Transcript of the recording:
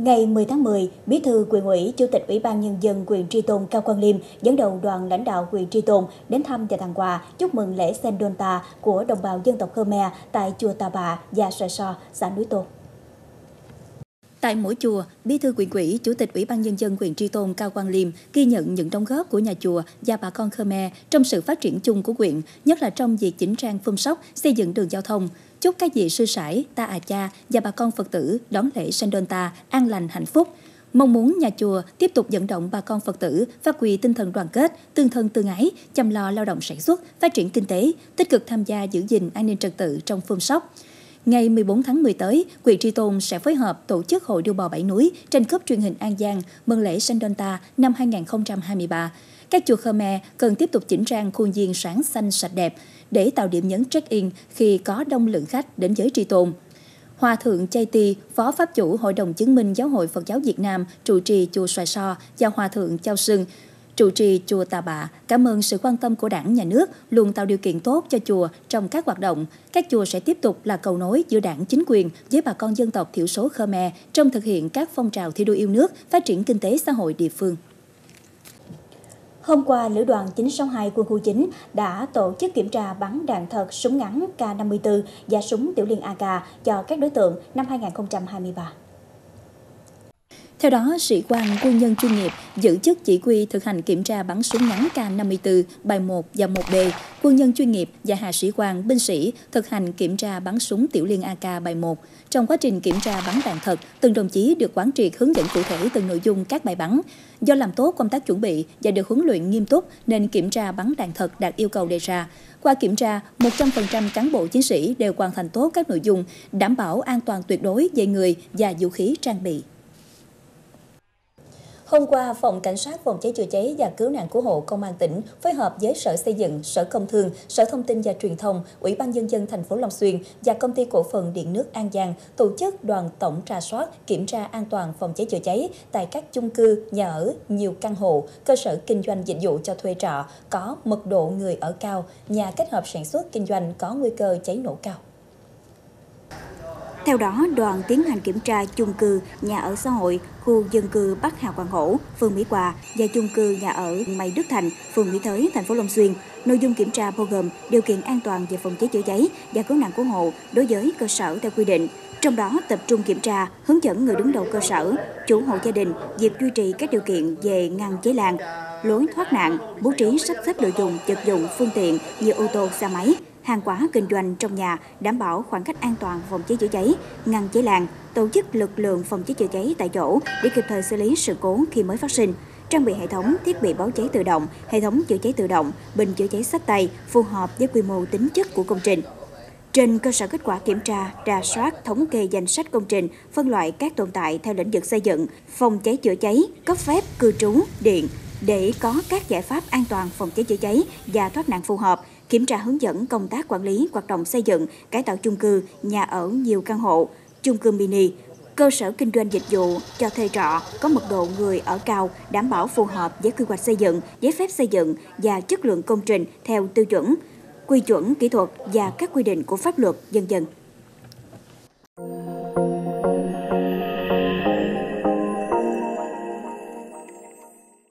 Ngày 10 tháng 10, Bí thư Huyện ủy, Chủ tịch Ủy ban Nhân dân huyện Tri Tôn Cao Quang Liêm dẫn đầu đoàn lãnh đạo huyện Tri Tôn đến thăm và tặng quà chúc mừng lễ Sen Donta của đồng bào dân tộc Khmer tại chùa Tà Bà và Xoài So, xã Núi Tôn. Tại mỗi chùa, Bí thư Huyện ủy, Chủ tịch Ủy ban Nhân dân huyện Tri Tôn Cao Quang Liêm ghi nhận những đóng góp của nhà chùa và bà con Khmer trong sự phát triển chung của huyện, nhất là trong việc chỉnh trang phun sóc, xây dựng đường giao thông. Chúc các vị sư sãi, ta à cha và bà con Phật tử đón lễ Sen Donta an lành hạnh phúc. Mong muốn nhà chùa tiếp tục vận động bà con Phật tử phát huy tinh thần đoàn kết, tương thân tương ái, chăm lo lao động sản xuất, phát triển kinh tế, tích cực tham gia giữ gìn an ninh trật tự trong phun sóc. Ngày 14 tháng 10 tới, huyện Tri Tôn sẽ phối hợp tổ chức Hội đua bò 7 núi tranh cúp truyền hình An Giang mừng lễ Sen Donta năm 2023. Các chùa Khmer cần tiếp tục chỉnh trang khuôn viên sáng xanh sạch đẹp để tạo điểm nhấn check-in khi có đông lượng khách đến với Tri Tôn. Hòa thượng Chay Ti, Phó Pháp chủ Hội đồng Chứng minh Giáo hội Phật giáo Việt Nam, trụ trì chùa Xoài So và Hòa thượng Châu Sưng, trụ trì chùa Tà Bạ, cảm ơn sự quan tâm của Đảng, Nhà nước luôn tạo điều kiện tốt cho chùa trong các hoạt động. Các chùa sẽ tiếp tục là cầu nối giữa Đảng, chính quyền với bà con dân tộc thiểu số Khmer trong thực hiện các phong trào thi đua yêu nước, phát triển kinh tế xã hội địa phương. Hôm qua, Lữ đoàn 962 Quân khu 9 đã tổ chức kiểm tra bắn đạn thật súng ngắn K54 và súng tiểu liên AK cho các đối tượng năm 2023. Theo đó, sĩ quan quân nhân chuyên nghiệp giữ chức chỉ huy thực hành kiểm tra bắn súng ngắn K54, bài 1 và 1B, quân nhân chuyên nghiệp và hạ sĩ quan binh sĩ thực hành kiểm tra bắn súng tiểu liên AK bài 1. Trong quá trình kiểm tra bắn đạn thật, từng đồng chí được quán triệt hướng dẫn cụ thể từng nội dung các bài bắn. Do làm tốt công tác chuẩn bị và được huấn luyện nghiêm túc nên kiểm tra bắn đạn thật đạt yêu cầu đề ra. Qua kiểm tra, 100% cán bộ chiến sĩ đều hoàn thành tốt các nội dung, đảm bảo an toàn tuyệt đối về người và vũ khí trang bị. Hôm qua, Phòng Cảnh sát Phòng cháy chữa cháy và Cứu nạn Cứu hộ Công an tỉnh phối hợp với Sở Xây dựng, Sở Công Thương, Sở Thông tin và Truyền thông, Ủy ban Nhân dân thành phố Long Xuyên và Công ty Cổ phần Điện nước An Giang tổ chức đoàn tổng rà soát, kiểm tra an toàn phòng cháy chữa cháy tại các chung cư, nhà ở, nhiều căn hộ, cơ sở kinh doanh dịch vụ cho thuê trọ có mật độ người ở cao, nhà kết hợp sản xuất kinh doanh có nguy cơ cháy nổ cao. Theo đó, đoàn tiến hành kiểm tra chung cư, nhà ở xã hội, khu dân cư Bắc Hà Quang Hổ, phường Mỹ Hòa và chung cư nhà ở Mây Đức Thành, phường Mỹ Thới, thành phố Long Xuyên. Nội dung kiểm tra bao gồm điều kiện an toàn về phòng cháy chữa cháy và cứu nạn cứu hộ đối với cơ sở theo quy định. Trong đó tập trung kiểm tra, hướng dẫn người đứng đầu cơ sở, chủ hộ gia đình việc duy trì các điều kiện về ngăn cháy lan, lối thoát nạn, bố trí sắp xếp đồ dùng, vật dụng, phương tiện như ô tô, xe máy, hàng hóa kinh doanh trong nhà, đảm bảo khoảng cách an toàn phòng cháy chữa cháy, ngăn cháy lan, tổ chức lực lượng phòng cháy chữa cháy tại chỗ để kịp thời xử lý sự cố khi mới phát sinh, trang bị hệ thống thiết bị báo cháy tự động, hệ thống chữa cháy tự động, bình chữa cháy xách tay phù hợp với quy mô tính chất của công trình. Trên cơ sở kết quả kiểm tra, rà soát, thống kê danh sách công trình, phân loại các tồn tại theo lĩnh vực xây dựng, phòng cháy chữa cháy, cấp phép, cư trú, điện để có các giải pháp an toàn phòng cháy chữa cháy và thoát nạn phù hợp. Kiểm tra hướng dẫn công tác quản lý hoạt động xây dựng, cải tạo chung cư, nhà ở nhiều căn hộ, chung cư mini, cơ sở kinh doanh dịch vụ cho thuê trọ có mật độ người ở cao, đảm bảo phù hợp với quy hoạch xây dựng, giấy phép xây dựng và chất lượng công trình theo tiêu chuẩn, quy chuẩn kỹ thuật và các quy định của pháp luật, v.v.